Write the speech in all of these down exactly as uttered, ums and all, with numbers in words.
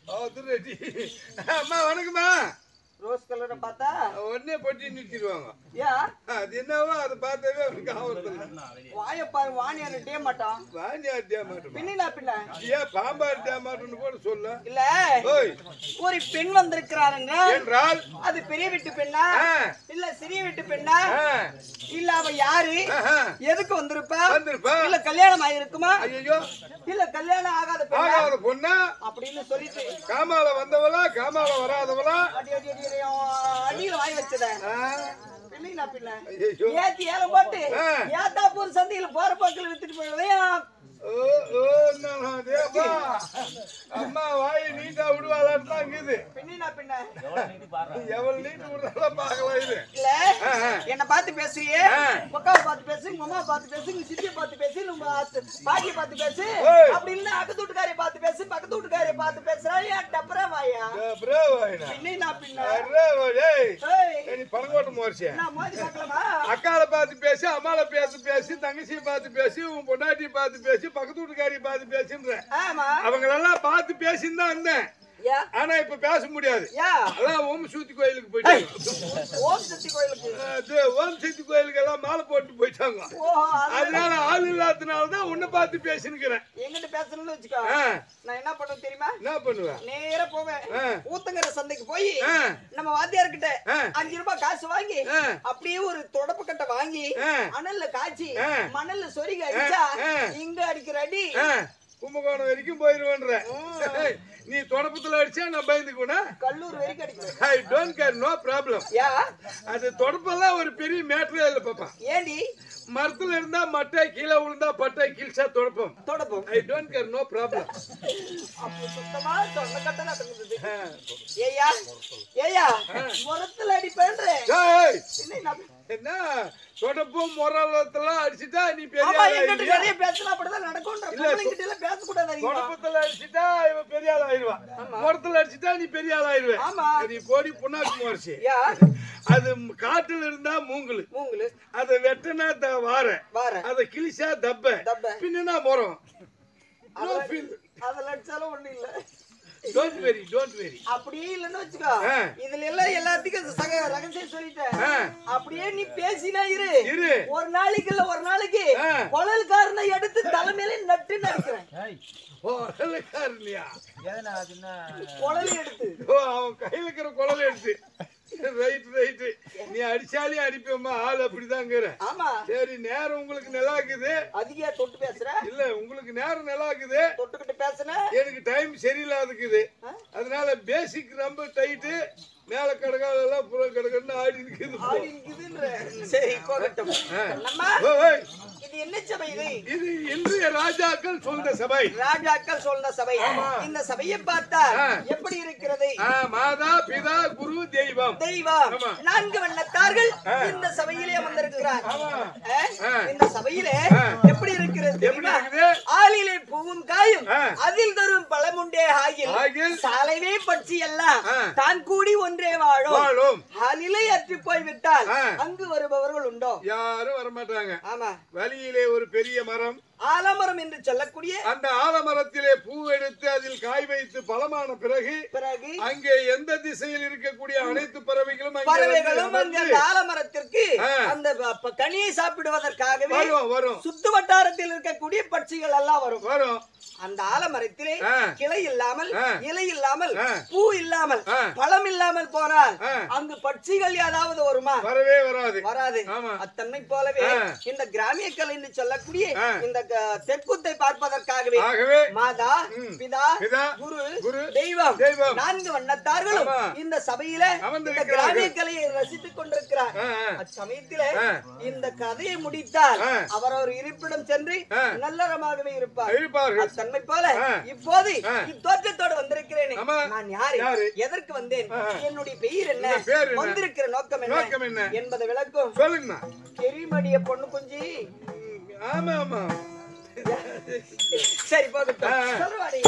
அது ரெடி. அம்மா வணக்கம்மா. ரோஸ் கலரை பார்த்தா உடனே பொட்டி நிறுத்திடுவாங்க. யா அது என்னவோ அதை பார்த்தாவே அவருக்கு ஆபத்து. வாய பாரு வாணியார் டே மாட்டான். வாணியார் டே மாட்டோம். பின்னா பின்ன. ஏன் பாம்பார் டே மாட்டோம்னு கூட சொல்ல. இல்ல. ஓய். ஒரு பெண் வந்திருக்கிறாருங்க. என்றால் அது பெரிய வீட்டு பெண்ணா? இல்ல சிறிய வீட்டு பெண்ணா? இல்ல அவ யாரு? எதுக்கு வந்திருப்பா? வந்திருப்பா. இல்ல கல்யாணம் ஆயிருக்குமா? ஐயோ. இல்ல கல்யாணம் ஆகாத பெண்ணா? ஆகாத பொண்ணா? அப்படின்னு சொல்லிட்டு காமால வந்தவளா காமால வராதவளா? அடி அடி அடி அடியில வாங்கி வச்சத. பின்னா பின்ன. ஏத்தி ஏல போட்டு ஏத்தா போற சந்தையில போற பக்கத்துல வித்துட்டு போறதையா? ஓ ஓ நான் தேவா. அம்மா வாய் நீட்டா விடுவாளான்னு தான் இருக்குது. பின்னா பின்ன. எவ்வளவு நீட்டு விடுறதா பார்க்கலாம் இது. இல்ல என்ன பார்த்து பேசுறியே? அக்காவை பார்த்து பேசு, உங்க அம்மா பார்த்து பேசு, உங்க சித்தியை பார்த்து பேசு, உங்க பாட்டியை பார்த்து பேசு. அப்படி இல்ல அக்கத்து வீட்டுக்காரைய பார்த்து பேசு, பக்கத்து வீட்டுக்காரைய பார்த்து பேசுறா. ஏன் டப்பரா வாயா? டப்பரா வாயினா. பின்னா பின்ன. அரே டேய். ஏய் நீ பணங்கோட்ட மோர்ச்சே. நான் மோதி பார்க்கலாமா? அக்கால பார்த்து பேசு, அம்மால பேசி பேசி, தங்கச்சியை பார்த்து பேசி, உன் பொண்டாட்டியை பார்த்து பேசி, பக்கத்து வீட்டுக்காரியை பார்த்து பேசுன்ற. ஆமா. அவங்களெல்லாம் பார்த்து பேசின்னு தான் இருந்தேன். ஆனா இப்ப பேச முடியாது. அதான் ஓம் சக்தி கோயிலுக்கு போயிட்டாங்க. ஓம் சக்தி கோயிலுக்கு. ஓம் சக்தி கோயிலுக்கு எல்லாம் மாலை போட்டு போயிட்டாங்க. அதனால ஆள் இல்லாதனாலதான் உன்னை பார்த்து பேசினுக்கிறேன். எங்கிட்ட பேசணும்னு வச்சுக்கோ. நான் என்ன பண்ணுவேன் தெரியுமா? என்ன பண்ணுவேன்? நேரா போவேன். ஊத்தங்கர சந்தைக்கு போய் நம்ம வாத்தியார்கிட்ட அஞ்சு ரூபாய் காசு வாங்கி அப்படியே ஒரு தொடப்பு கட்டை வாங்கி அனல்ல காய்ச்சி மணல்ல சொருகி அடிச்சா இங்க அடிக்கிற அடி கும்பகோணம் வரைக்கும் போயிருவேன்ற. நீ தொடப்பத்துல அடிச்சா நான் பயந்துக்குனா கல்லூர் வரைக்கும் அடிக்கிறேன். I don't care, no problem. Yeah அது தொடப்பெல்லாம் ஒரு பெரிய மேட்டரே இல்ல பாப்பா. ஏண்டி மரத்துல இருந்தா மட்டை கீழே விழுந்தா பட்டை கிழிச்சா தொடப்பம் தொடப்பம். I don't care, no problem. அப்ப சுத்தமா தொண்ட கட்டல தங்குது. ஏயா ஏயா மரத்துல அடிப்பேன்ற. ஏய் என்ன என்ன தொடப்பம் மரத்துல அடிச்சிட்டா நீ பெரிய ஆமா ஆளா எங்கிட்ட ஆயிடுவியா? நிறைய பேசலாம் அப்படிதான் நடக்கும்ன்ற. பொம்பளைங்கிட்ட எல்லாம் பேச கூடாது. தொடப்பத்துல அடிச்சிட்டா இவ பெரிய ஆள் ஆயிடுவா. மரத்துல அடிச்சிட்டா நீ பெரிய ஆள் ஆயிடுவே. ஆமா. நீ போடி புண்ணாக்கு மோர்ச்சி. யா அது காட்டுல இருந்தா மூங்கல். மூங்கல். அத வெட்டனா த வார. வார. அத கிழிச்சா தப்ப. தப்ப. பின்னனா மரம். No feel. அதெல்லாம் அடிச்சாலும் ஒண்ணு இல்ல. Don't worry don't worry. அப்படியே இல்லன்னு வெச்சுக்கோ. இதுல எல்லாம் எல்லாத்துக்கும் சக ரகசியம் சொல்லிட்டேன். அப்படியே நீ பேசினா இரு. இரு. ஒரு நாளைக்கு இல்ல ஒரு நாளைக்கு குழல்காரனை எடுத்து தலைமையில நட்டு நடிக்கிறேன். ஓ குழல்காரனியா? எதனா அதுன்னா குழல் எடுத்து. ஓ அவன் கையில இருக்கிற குழல் எடுத்து. Right right. நீ அடிச்சாலே அடிப்பேம்மா, ஆள் அப்படிதாங்கற. ஆமா. சரி நேரம் உங்களுக்கு நல்லா இருக்குது. அதிகா தொட்டு பேசுற? இல்ல உங்களுக்கு நேரம் நல்லா இருக்குது. தொட்டுக்கிட்டு பேசுன? எனக்கு டைம் சரியில்லாதுக்குது. அதனால பேசிக் ரொம்ப டைட். மேல கடகால எல்லாம் புற கடகன்னு ஆடி நிக்குது. ஆடி நிக்குதுன்ற. சரி போகட்டும். அம்மா ஓய் இது என்ன சபை இது? இது இன்றைய ராஜாக்கள் சொல்ற சபை. ராஜாக்கள் சொல்ற சபை. இந்த சபையை பார்த்தா எப்படி இருக்கிறது? மாதா பிதா குரு தெய்வம். தெய்வம் நான்கு வண்ணத்தார்கள் இந்த சபையிலே வந்திருக்கிறார். இந்த சபையிலே எப்படி இருக்கிறது தெரியுமா? ஆளிலே பூவும் காயும் அதில் தரும் பழமுண்டே ஆகில் சாலைவே பட்சி எல்லாம் தான் கூடி ஒன்றே வாழும். ஆளிலே அற்றி போய் விட்டால் அங்கு வருபவர்கள் உண்டோ? யாரும் வர மாட்டாங்க. ஆமா. வழியிலே ஒரு பெரிய மரம், ஆலமரம் என்று சொல்லக்கூடிய அந்த ஆலமரத்திலே பூ எடுத்து அதில் காய் வைத்து பலமான பிறகு பிறகு அங்கே எந்த திசையில் இருக்கக்கூடிய அனைத்து பறவைகளும் பறவைகளும் அந்த ஆலமரத்திற்கு அந்த கனியை சாப்பிடுவதற்காகவே வரும். சுத்து வட்டாரத்தில் இருக்கக்கூடிய பட்சிகள் எல்லாம் வரும் வரும். அந்த ஆலமரத்திலே கிளை இல்லாமல் இலை இல்லாமல் பூ இல்லாமல் பழம் இல்லாமல் போனால் அங்கு பட்சிகள் ஏதாவது வருமா? வரவே வராது. வராது. அத்தன்மை போலவே இந்த கிராமிய கலை என்று சொல்லக்கூடிய இந்த தெற்குத்தை பார்ப்பதற்காகவே மாதா பிதா குரு தெய்வம் நான்கு வண்ணத்தார்களும் இந்த சபையில இந்த கிராமிய கலையை ரசித்துக் கொண்டிருக்கிறார். அச்சமயத்திலே இந்த கதையை முடித்தால் அவர் ஒரு இருப்பிடம் சென்று நல்லறமாகவே இருப்பார். தன்மை போல இப்போது இத்தோற்றத்தோடு வந்திருக்கிறேன். நான் யாரு, எதற்கு வந்தேன், என்னுடைய பெயர் என்ன, வந்திருக்கிற நோக்கம் என்ன என்பதை விளக்கும். சொல்லுங்க. எரிமடிய பொண்ணு குஞ்சி. ஆமா ஆமா. சரி போகட்டும். சொல்லுவாடி.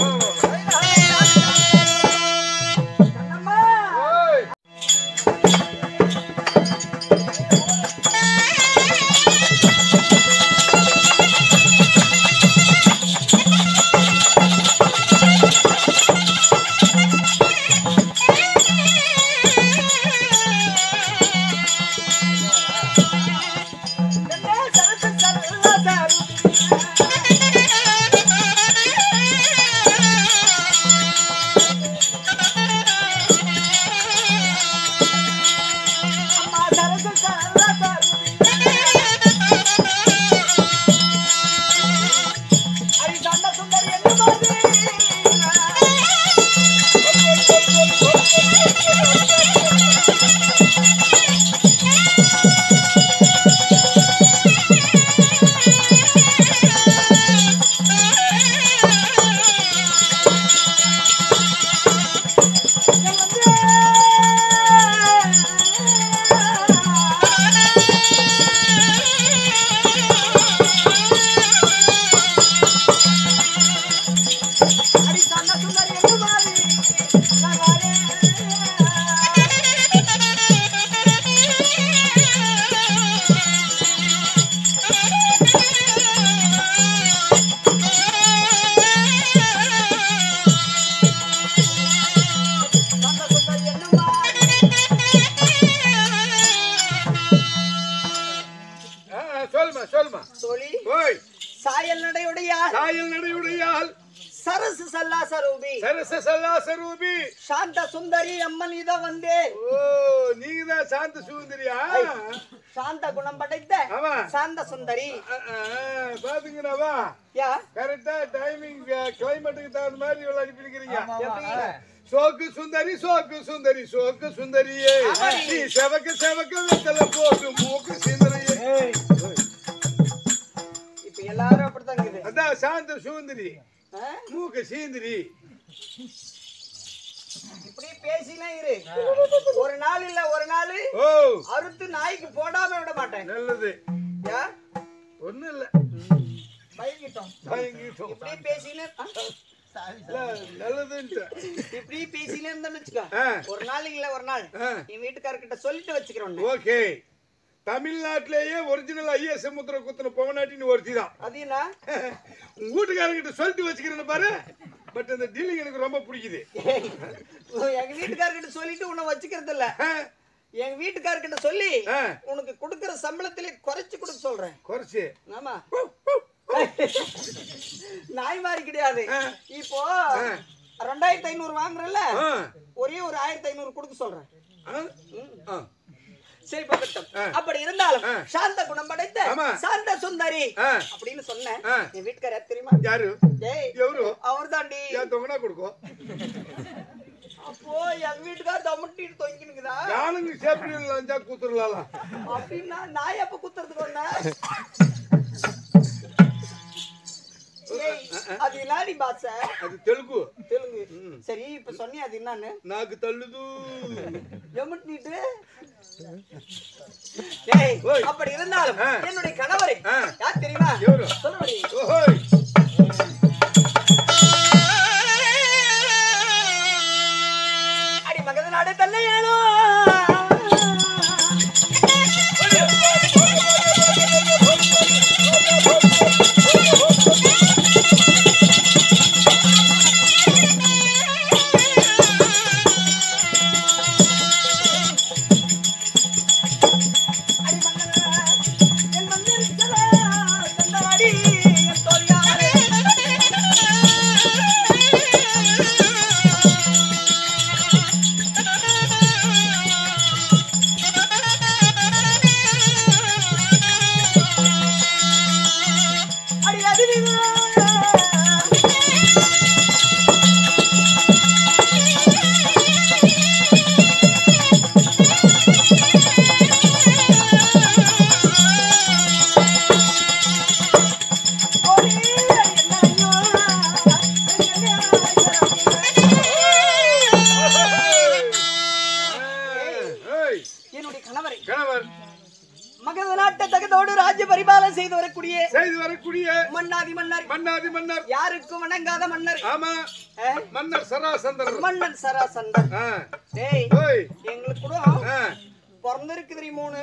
சரசு சல்லாசரூபி சரச சல்லாசரூபி சாந்த சுந்தரி அம்மன் இத வந்தே. ஓ நீங்க தான் சாந்த சுந்தரியா? சாந்த குணம் படைத்த சாந்த சுந்தரி. பாத்துங்கடாவா யா கரெக்டா டைமிங் கிளைமேட்டுக்கு தகுந்த மாதிரி விளையாடி பிடிக்கிறீங்க. சோக்கு சுந்தரி சோக்கு சுந்தரி சோக்கு சுந்தரியே நீ செவக்க செவக்க வெத்தல போட்டு மூக்கு சுந்தரியே. இப்ப எல்லாரும் அப்படித்தான் இருக்குது. அதான் சாந்த சுந்தரி மூக்கு சீந்திரி. இப்படி பேசினா இரு, ஒரு நாள் இல்ல ஒரு நாள் ஓ அறுத்து நாய்க்கு போடாம விட மாட்டேன். நல்லது. யா ஒண்ணு இல்ல பயங்கிட்டோம் பயங்கிட்டோம். இப்படி பேசினா நல்லது. இப்படி பேசினே இருந்தோம்னு வச்சுக்கோ, ஒரு நாள் இல்ல ஒரு நாள் என் வீட்டுக்காரர்கிட்ட சொல்லிட்டு வச்சுக்கிறோம். ஓகே. தமிழ்நாட்டிலேயே ஒரிஜினல் ஐஎஸ் முத்திர குத்துன பவனாட்டின்னு ஒருத்தி தான். அது என்ன உங்க வீட்டுக்காரங்கிட்ட சொல்லிட்டு வச்சுக்கிறேன்னு பாரு. பட் அந்த டீலிங் எனக்கு ரொம்ப பிடிக்குது. எங்க வீட்டுக்காரர்கிட்ட சொல்லிட்டு உன்னை வச்சுக்கிறது இல்ல, எங்க வீட்டுக்காரர்கிட்ட சொல்லி உனக்கு கொடுக்கற சம்பளத்திலே குறைச்சு கொடுக்க சொல்றேன். குறைச்சு? ஆமா. நாய் மாதிரி கிடையாது. இப்போ ரெண்டாயிரத்தி ஐநூறு வாங்குறல, ஒரே ஒரு ஆயிரத்தி ஐநூறு கொடுக்க சொல்றேன். சரி பக்கட்டும். அப்படி இருந்தாலும் சாந்த குணம் படைத்த சாந்த சுந்தரி அப்படின்னு சொன்ன என் வீட்டுக்கார தெரியுமா? யாரு? எவரு? அவர் தாண்டி. தொங்கனா கொடுக்கும். அப்போ எங்க வீட்டுக்கார தமட்டிட்டு தொங்கினுக்குதா? யானுங்க சேப்டி லஞ்சா குத்துறலாம். அப்படின்னா நாய் அப்ப குத்துறதுக்கு வந்த அது இல்லாடி பாச. அது தெலுங்கு. தெலுங்கு. சரி இப்ப சொன்னியா அது என்னன்னு? நாக்கு தள்ளுது. எமட்டிட்டு அப்படி இருந்தாலும் என்னுடைய கணவரை யார் தெரியுமா? சொல்லுடி. அடி மகத நாடு தல்லையானோ மன்னாதி மன்னர். மன்னாதி மன்னர் யாருக்கும் வணங்காத மன்னர். ஆமா மன்னர் சராசந்தர். மன்னன் சராசந்தர். டேய் எங்களுக்கு கூட பிறந்திருக்கு மூணு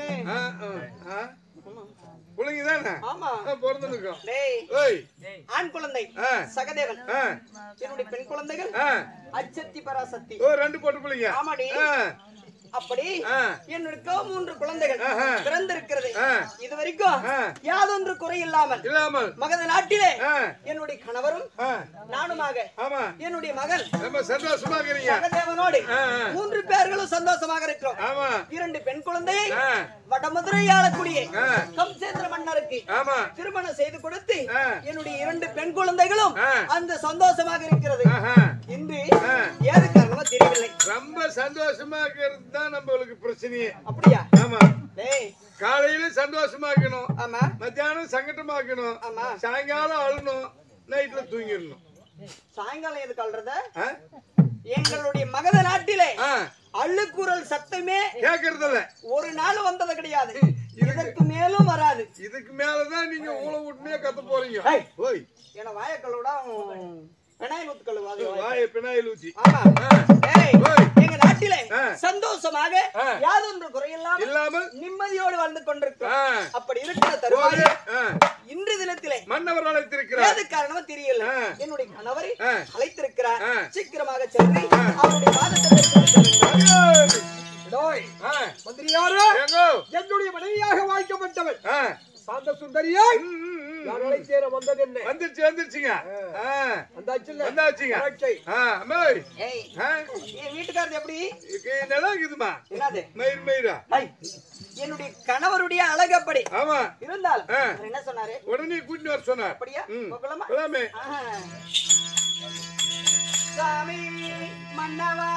பிள்ளைங்க தானே? ஆமா பிறந்திருக்கோம். டேய் ஆண் குழந்தை சகதேவன், என்னுடைய பெண் குழந்தைகள் அச்சத்தி பராசக்தி. ஓ ரெண்டு போட்டு பிள்ளைங்க. ஆமாடி. அப்படி என்னுடைய மூன்று குழந்தைகள் பிறந்திருக்கிறது. இது வரைக்கும் யாதொன்று குறை இல்லாமல் இல்லாமல் மகத நாட்டிலே என்னுடைய கணவரும் நானுமாக என்னுடைய மகன் சகதேவனோடு மூன்று பேர்களும் சந்தோஷமாக இருக்கிறோம். இரண்டு பெண் குழந்தையை வடமதுரை ஆளக்கூடிய கம்சேந்திர மன்னருக்கு திருமணம் செய்து கொடுத்து என்னுடைய இரண்டு பெண் குழந்தைகளும் அந்த சந்தோஷமாக இருக்கிறது. இன்று ஏது காரணமா தெரியவில்லை. ரொம்ப சந்தோஷமாக இருந்தா நம்மளுக்கு பிரச்சனையே. அப்படியா? ஆமா. காலையில சந்தோஷமாக்கணும், ஆமா. மத்தியானம் சங்கடமாக்கணும், ஆமா. சாயங்காலம் அழணும், நைட்ல தூங்கிடணும். சாயங்காலம் எதுக்கு அழுறத? எங்களுடைய மகத நாட்டிலே அள்ளுக்குரல் சத்தமே கேட்கறது இல்ல. ஒரு நாள் வந்தது கிடையாது. இதற்கு மேலும் வராது. இதுக்கு மேலதான் நீங்க ஊழ விட்டுனே கத்த போறீங்க. ஓய் ஏன்னா வாயக்கல்லோட பினாயில் ஊத்துக்கல் வாய பினாயில் ஊத்தி. ஆமா. எங்க நாட்டிலே சந்தோஷமாக யாதொன்று குறையில்லாமல் இல்லாமல் நிம்மதியோடு வாழ்ந்து கொண்டிருக்கிறோம். அப்படி இருக்கிற தருவாயில் இன்று தினத்திலே மன்னவர் அழைத்திருக்கிறார். ஏது காரணமா தெரியல. என்னுடைய கணவரை அழைத்திருக்கிறார். சீக்கிரமாக சென்று அவருடைய பாதத்தை என்னுடைய மனைவியாக வாய்க்கப்பட்டவள் சாந்த சுந்தரியா வந்துருச்சு வந்துருச்சுங்க வந்தாச்சுங்க வீட்டுக்காரது எப்படி நல்லா இருக்குதுமா என்னது மயிர் மயிரா என்னுடைய கணவருடைய அழகப்படி ஆமா இருந்தால் என்ன சொன்னாரு உடனே கூட்டிட்டு வர சொன்னார் அப்படியா போலாமே சாமி மன்னவா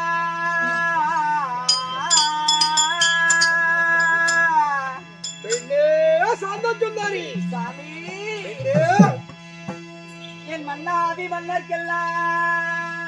சாந்தசுந்தரி சாமி என் மன்னாதி மன்னர்க்கெல்லாம்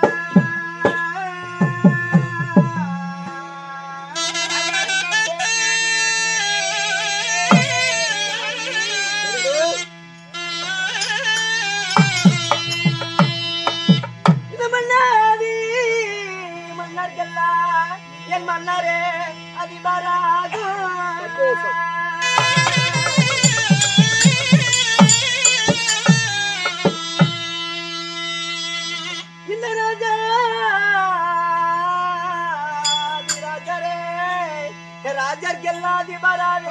இது மன்னாதி மன்னர்க்கெல்லாம் என் மன்னரே அதிபராக ராஜர்கெல்லாதி பராதி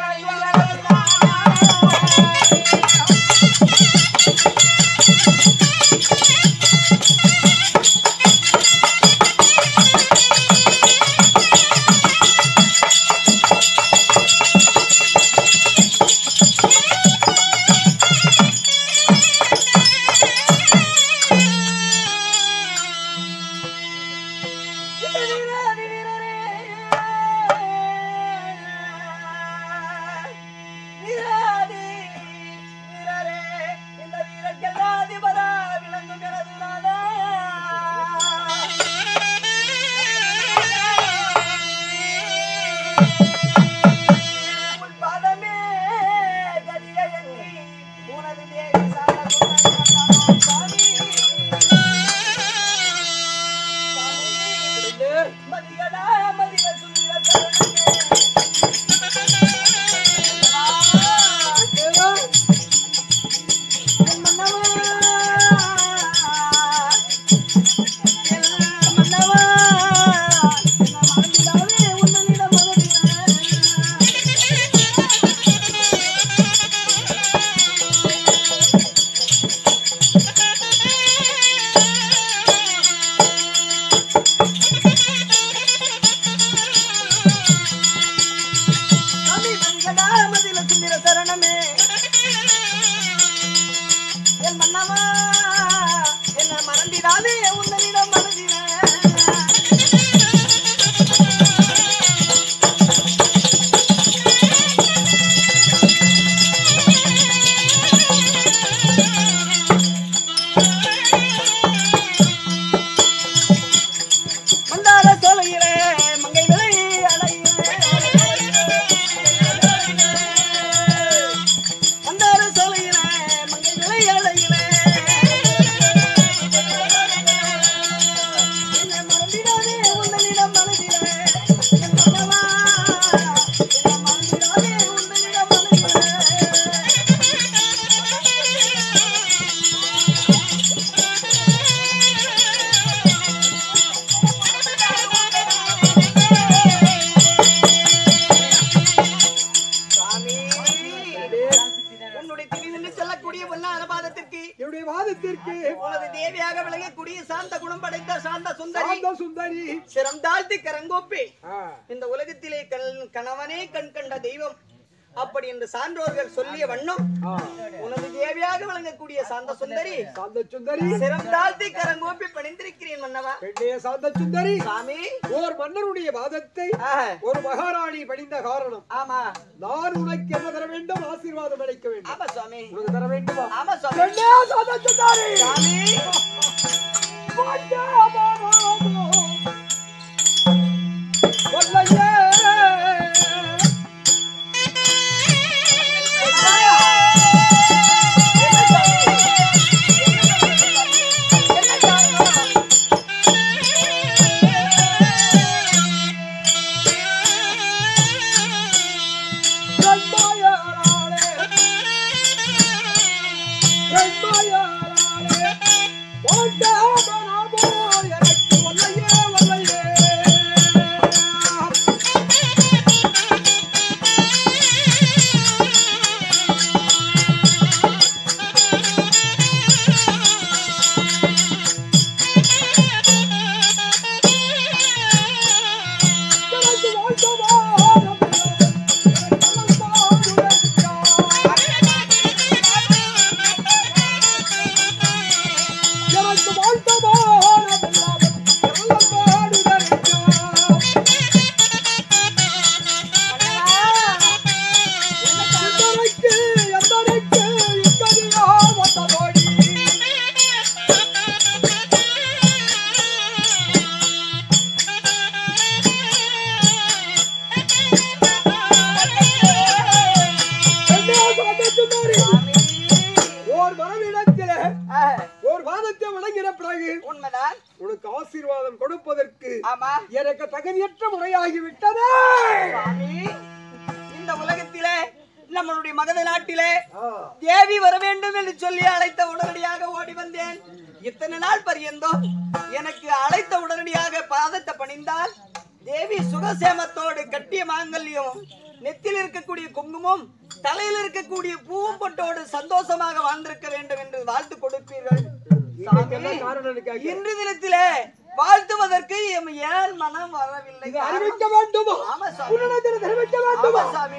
இந்த உலகத்திலே கணவனே கண் கண்ட தெய்வம் அப்படி என்று சான்றோர்கள் சொல்லிய வண்ணம் உனது தேவியாக விளங்கக்கூடிய சாந்த சுந்தரி சாந்த சுந்தரி சிரம் தாழ்த்தி கரங்கோப்பி பணிந்திருக்கிறேன் மன்னவா. சாந்த சுந்தரி சாமி ஓர் மன்னருடைய வாதத்தை ஒரு மகாராணி பணிந்த காரணம். ஆமா, நான் உனக்கு என்ன தர வேண்டும்? ஆசீர்வாதம் அளிக்க வேண்டும். ஆமா சுவாமி, உனக்கு தர வேண்டுமா? ஆமா சுவாமி. சாந்த சுந்தரி சாமி வல்லையே ஆசீர்வாதம் கொடுப்பதற்கு எனக்கு தகுதியற்ற முறையாகிவிட்டது. இந்த உலகத்திலே நம்மளுடைய மகத நாட்டிலே தேவி வர வேண்டும் என்று சொல்லி அழைத்த உடனடியாக ஓடி வந்தேன். இத்தனை நாள் பரியந்தோ எனக்கு அழைத்த உடனடியாக பாதத்தை பணிந்தால் தேவி சுகசேமத்தோடு கட்டிய மாங்கல்யம், நெத்தியில் இருக்கக்கூடிய குங்குமம், தலையில் இருக்கக்கூடிய பூவும் பொட்டோடு சந்தோஷமாக வாழ்ந்திருக்க வேண்டும் என்று வாழ்த்து கொடுப்பீர்கள். இன்று தினத்திலே வாழ்த்துவதற்கு ஏன் மனம் வரவில்லை? அறிவிக்க வேண்டுமா? ஆமா அறிவிக்க வேண்டுமா? சாமி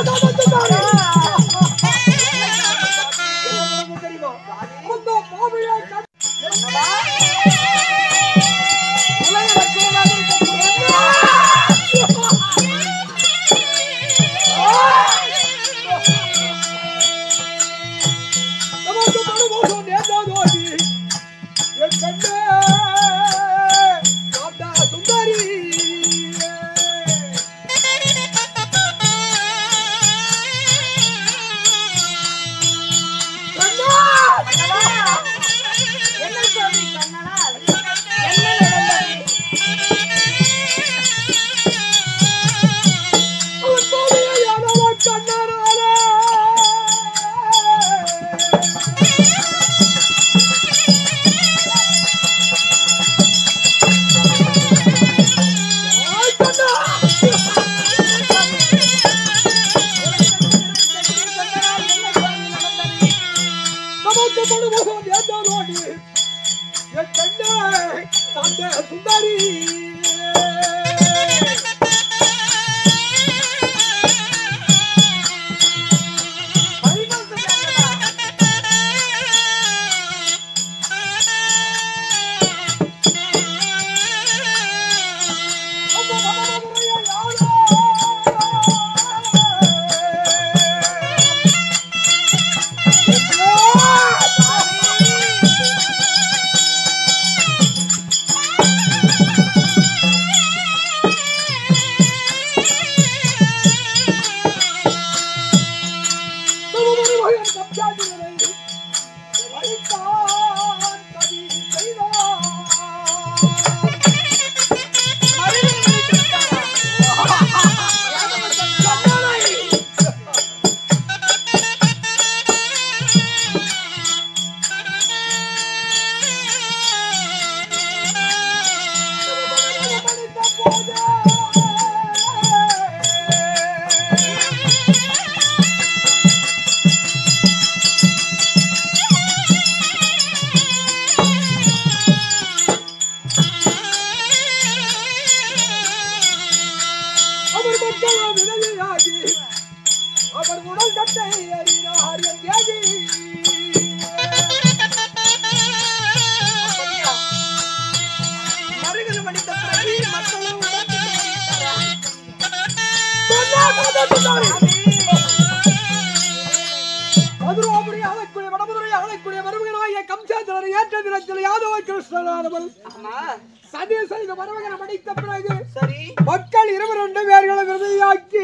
மக்கள் இருவர் ரெண்டு பேர்களை விருதையாக்கி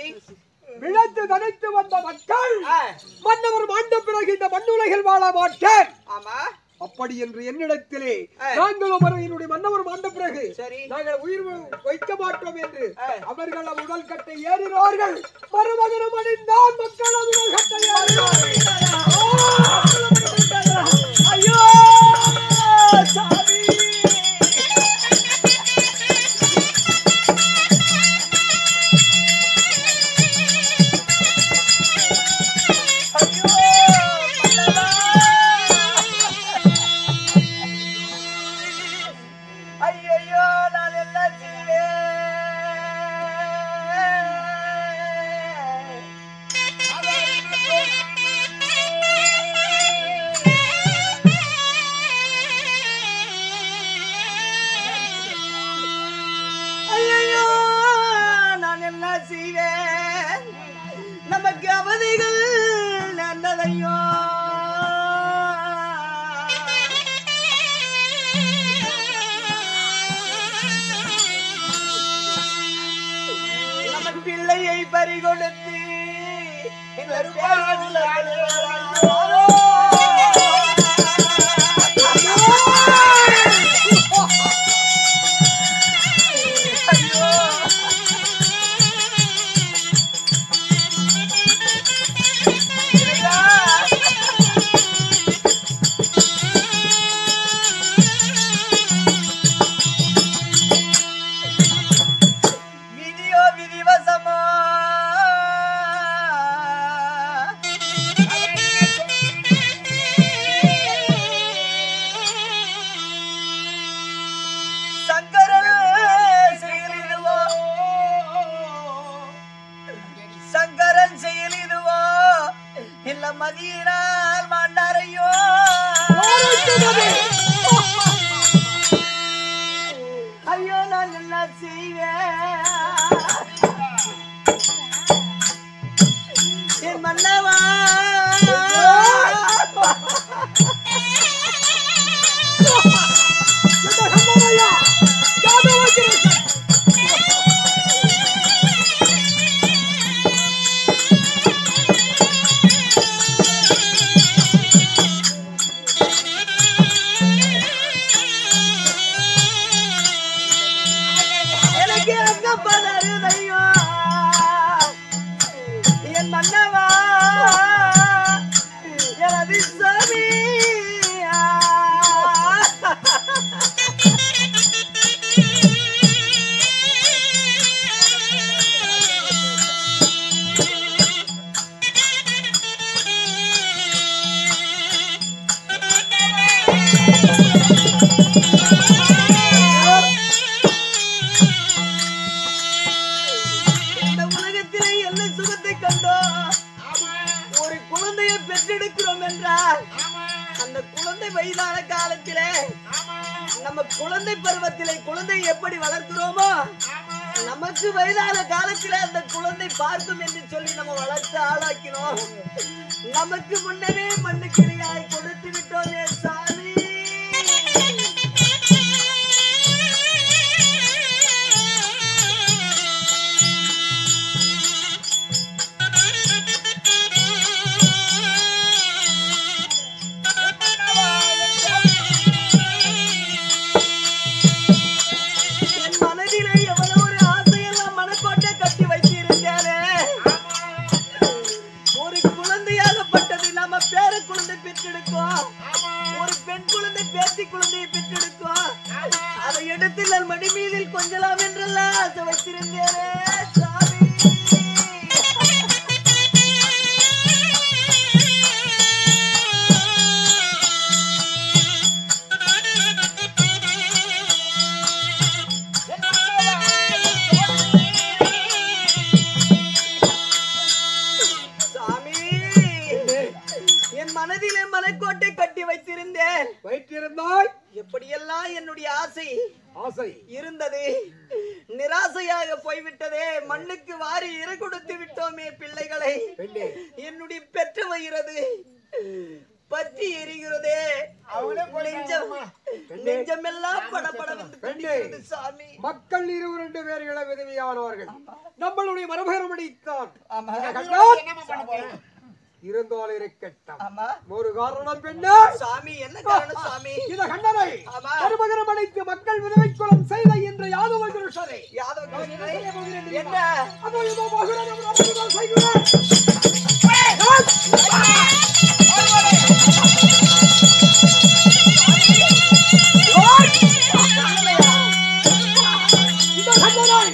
விழத்து தனித்து வந்த மக்கள் மன்னவர் மாண்ட பிறகு இந்த மண்ணுலகில் வாழ மாட்டேன். அப்படி என்று என்னிடத்திலே நாங்களும் என்னுடைய மன்னவர் மாண்ட பிறகு நாங்கள் உயிர் வைக்க மாட்டோம் என்று அவர்கள் உடல் கட்டை ஏறினார்கள். மருமகனும் அணிந்தான் மக்கள் உடல் கட்டை ஏறினார்கள். ஐயோ சாமி, நமக்கு அவதிகள் நல்லதையோ நமக்கு பிள்ளையை பறிகொடுத்து மதியினால் மாண்டாரையோ ஐயோ நான் என்ன செய்வேன் என் மன்னவா குழந்தை பருவத்திலே குழந்தை எப்படி வளர்க்கிறோமோ நமக்கு வயதான காலத்திலே அந்த குழந்தை பார்க்கும் என்று சொல்லி நம்ம வளர்த்து ஆளாக்கினோம். நமக்கு முன்னமே மண்ணுக்கிரையாய் கொடுத்து விட்டோமே சாமி. ஒரு பெண் குழந்தை பேத்தி குழந்தையை பெற்றெடுக்கும். அதை எடுத்து நான் மடி மீதில் கொஞ்சலாம் என்றெல்லாம் ஆசை வைத்திருந்தேனே சாமி. மனதிலே மலைக்கோட்டை கட்டி வைத்திருந்தேன். வைத்திருந்தால் எப்படியெல்லாம் என்னுடைய ஆசை ஆசை இருந்தது நிராசையாக போய்விட்டதே. மண்ணுக்கு வாரி இறை கொடுத்து விட்டோமே பிள்ளைகளை. என்னுடைய பெற்ற வயிறது பற்றி எரிகிறதே. நெஞ்சமெல்லாம் படபட சாமி. மக்கள் இருவரு பேர்களை விதவியானவர்கள் நம்மளுடைய மரபரமடித்தான் இருந்தால் இருக்கட்டும். ஒரு காரணம் பெண்ணே சாமி. என்ன காரணம் சாமி? இந்த கண்ணனை மறுபகரம் அடைத்து மக்கள் விதவை குலம் செய்த என்ற யாதவ குருஷரை யாதவ குருஷரை என்ன அதோ இதோ மகரம் செய்கிறேன். இந்த கண்ணனை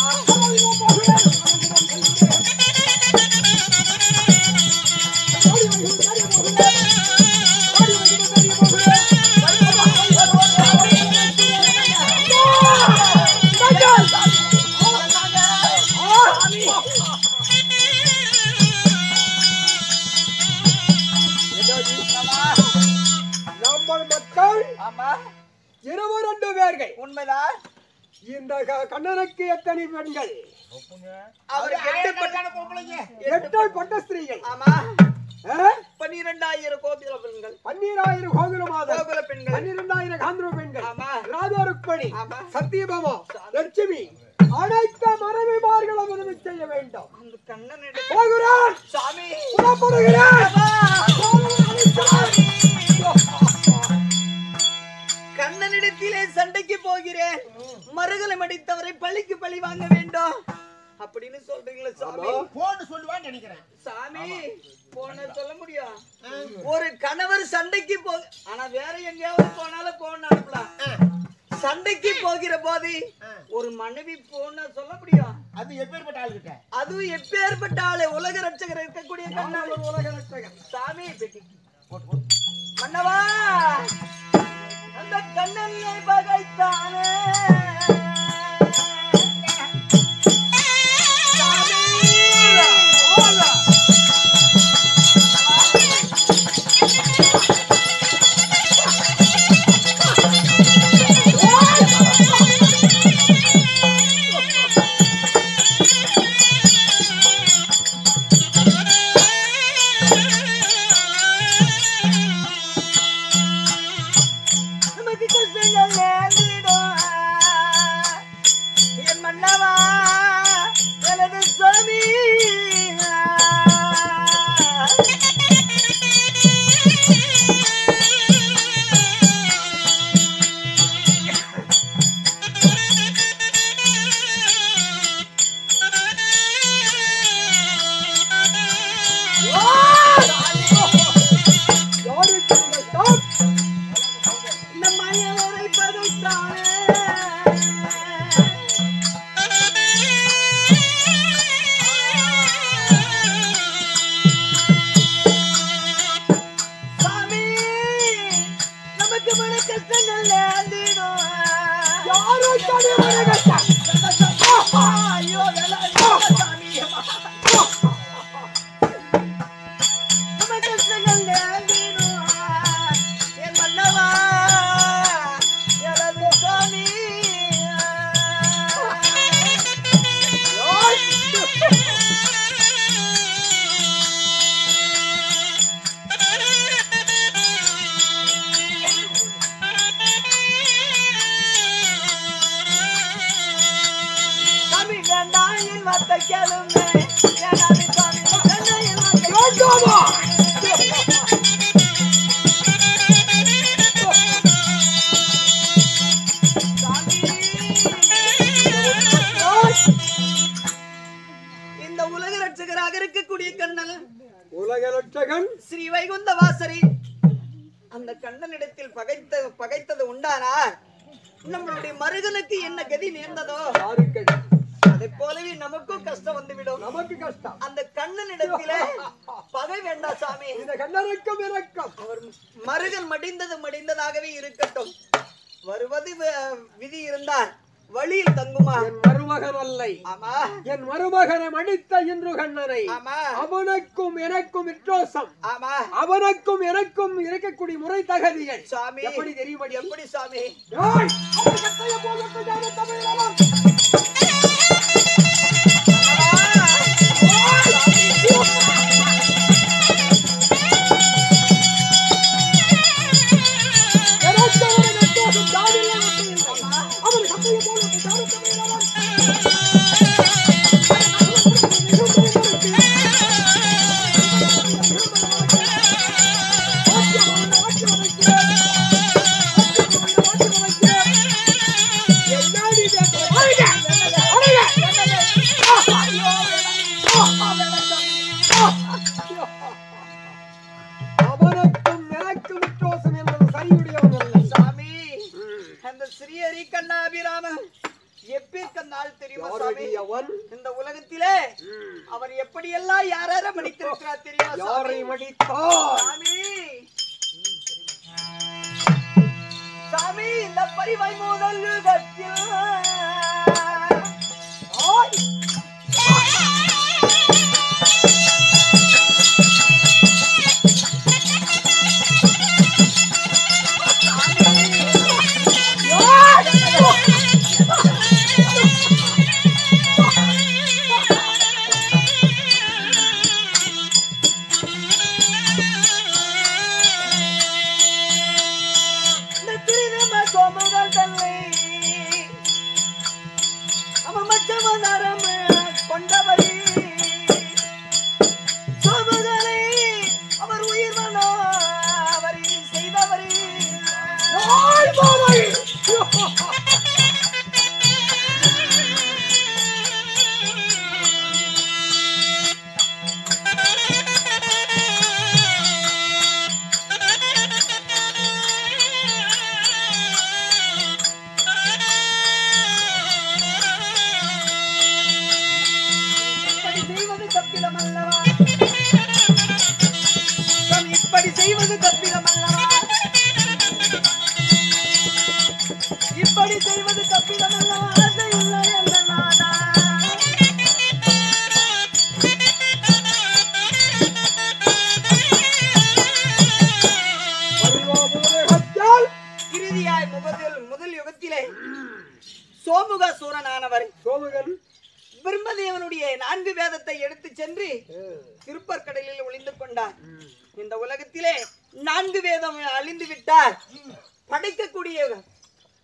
இருபது பேர்கள் உண்மைதான். இந்த கண்ணனுக்கு எத்தனை பெண்கள்? எட்டு பட்ட ஸ்திரீகள். ஆமா பன்னிரண்டாயிரம் கோகுல பெண்கள். பன்னிராயிரம் கோகுல மாதா கோகுல பெண்கள். பன்னிரண்டாயிரம் காந்திர பெண்கள். ராதா ருக்மணி சத்தியபாமா லட்சுமி அனைத்து மனைவிமார்களும் உதவி செய்ய வேண்டும். அந்த கண்ணனிடம் போகிறேன் சாமி. புறப்படுகிறேன். கண்ணனிடத்திலே சண்டைக்கு போகிறேன். மறுகளை மடித்தவரை பழிக்கு பழி வாங்க வேண்டும் அப்படின்னு சொல்றீங்களா சாமி? போன்னு சொல்லுவான்னு நினைக்கிறேன் சாமி. போன சொல்ல முடியும். ஒரு கணவர் சண்டைக்கு போ ஆனா வேற எங்கேயாவது போனாலும் போன அனுப்பலாம். சண்டைக்கு போகிற போது ஒரு மனைவி போன சொல்ல முடியும். அது எப்பேற்பட்ட ஆளு கிட்ட அதுவும் எப்பேற்பட்ட ஆளு உலக ரட்சகர் இருக்கக்கூடிய கண்ணன் ஒரு உலக ரட்சகர் சாமி. மன்னவா அந்த கண்ணனை பகைத்தானே சாமி. மன்னவா எனது சுவாமி இந்த உலக ரட்சகராக இருக்கக்கூடிய கண்ணன் உலக ரட்சகன் ஸ்ரீ வைகுந்த வாசரி அந்த கண்ணனிடத்தில் பகைத்த பகைத்தது உண்டானா நம்மளுடைய மருகனுக்கு என்ன கதி நேர்ந்ததோ அதை போலவே நமக்கும் கஷ்டம் வந்துவிடும். நமக்கு கஷ்டம். அந்த கண்ணனிடத்திலே பகை வேண்டாம் சாமி. இந்த கண்ணனுக்கும் இறக்கம். அவர் மருகன் மடிந்தது மடிந்ததாகவே இருக்கட்டும். வருவது விதி இருந்தார் வழியில் தங்குமா. என் மருமகன் அல்லை. ஆமா, என் மருமகனை மடித்த இன்று கண்ணனை. ஆமா, அவனுக்கும் எனக்கும் வித்தியாசம். ஆமா, அவனுக்கும் எனக்கும் இருக்கக்கூடிய முறை தகுதிகள் சாமி எப்படி தெரியுமா? எப்படி சாமி? அவனுக்கும் எனக்கு வித்தியாசம் என்பது சரியுடையவன் அல்ல சாமி. அந்த ஸ்ரீஹரி கண்ணாபிராமன் எப்பேற்க நாள் தெரியுமா சாமி? இந்த உலகத்திலே அவர் எப்படியெல்லாம் யாரார மடித்திருக்கிறார் தெரியுமா யாரை மடித்தார் சாமி? சாமி இந்த பரிவை முதல் யுகத்தில் இப்படி செய்வது தப்பிதமல்லவா? இப்படி செய்வது தப்பிதமல்லவா? இல்லை அல்ல நானா? இறுதியாய் முதல் முதல் யுகத்திலே சோமுக சூரனானவர் சோமுகன் பிரம்மதேவனுடைய நான்கு வேதத்தை எடுத்து சென்று திருப்பற்கடலில் ஒளிந்து கொண்டார். இந்த உலகத்திலே நான்கு வேதம் அழிந்து விட்டார். படைக்கக்கூடிய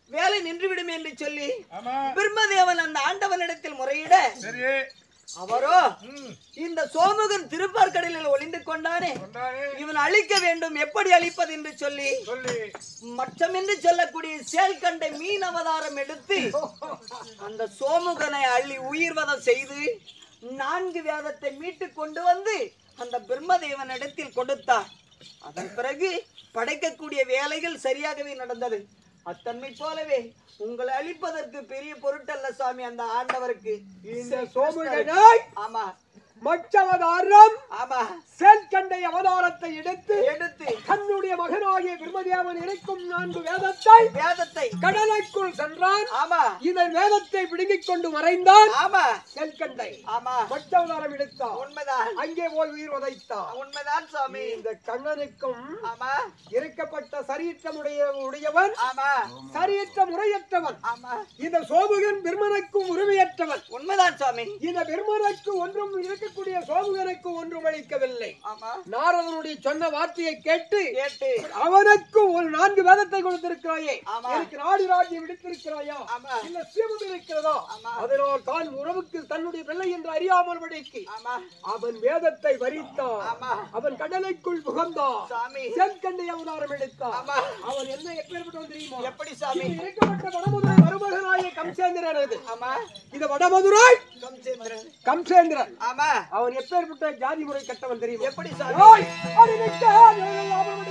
வேலை நின்றுவிடும் என்று சொல்லி பிரம்மதேவன் அந்த ஆண்டவனிடத்தில் முறையிட அவரோ இந்த சோமுகன் திருப்பார்கடலில் ஒளிந்து கொண்டானே இவன் அழிக்க வேண்டும், எப்படி அழிப்பது என்று சொல்லி மச்சம் என்று சொல்லக்கூடிய சேல்கண்டை மீன் அவதாரம் எடுத்து அந்த சோமுகனை அள்ளி உயிர்வதம் செய்து நான்கு வேதத்தை மீட்டு கொண்டு வந்து அந்த பிரம்மதேவன் இடத்தில் கொடுத்தார். அதன் பிறகு படைக்கக்கூடிய வேலைகள் சரியாகவே நடந்தது. அத்தன்மை போலவே உங்களை அழிப்பதற்கு பெரிய பொருட்டல்ல சாமி அந்த ஆண்டவருக்கு. இந்த சோமுகனை ஆமா மச்சவதாரம் ஆமா சேல்கண்டை அவதாரத்தை எடுத்து எடுத்து தன்னுடைய மகனாகிய பிரம்மதேவன் இருக்கும் நான்கு வேதத்தை வேதத்தை கடலைக்குள் சென்றான். ஆமா இந்த வேதத்தை பிடுங்கிக் கொண்டு மறைந்தான். ஆமா சேல்கண்டை ஆமா மச்சவதாரம் எடுத்தான். உண்மைதான், அங்கே போய் உயிர் உதைத்தான். உண்மைதான் சாமி. இந்த கண்ணனுக்கும் ஆமா இருக்கப்பட்ட சரீரமுடைய உடையவன், ஆமா சரீர முறையற்றவன். ஆமா இந்த சோமுகன் பிரம்மனுக்கும் உரிமையற்றவன். உண்மைதான் சாமி. இந்த பிரம்மனுக்கு ஒன்றும் இருக்கக்கூடிய சோமுகனுக்கு ஒன்றும் அளிக்கவில்லை. ஆமா நாரதனுடைய சொன்ன வார்த்தையை கேட்டு கேட்டு அவனுக்கு ஒரு நான்கு வேதத்தை கொடுத்திருக்கிறாயே, ஆமா. எனக்கு நாடு ராஜ்யம் விடுத்திருக்கிறாயா, ஆமா. இல்ல சீமம் இருக்கிறதா, ஆமா. அதனால் தான் உறவுக்கு தன்னுடைய பிள்ளை என்று அறியாமல் படிக்கு ஆமா அவன் வேதத்தை வரித்தான். ஆமா. அவன் கடலைக்குள் புகந்தான். சாமி செங்கண்டை அவதாரம் எடுத்தான். ஆமா. அவன் என்ன எப்பேற்பட்டவன் தெரியுமா? எப்படி சாமி? இது இருக்கப்பட்ட வடமதுரை மருமகனாய கம்சேந்திரன். இது ஆமா இது வடமதுரை கம்சேந்திரன். கம்சேந்திரன். ஆமா அவன் எப்பேற்பட்ட ஜாதி முறை கட்டவன் தெரியுமா? எப்படி சாமி? ஓய், அறிவிக்க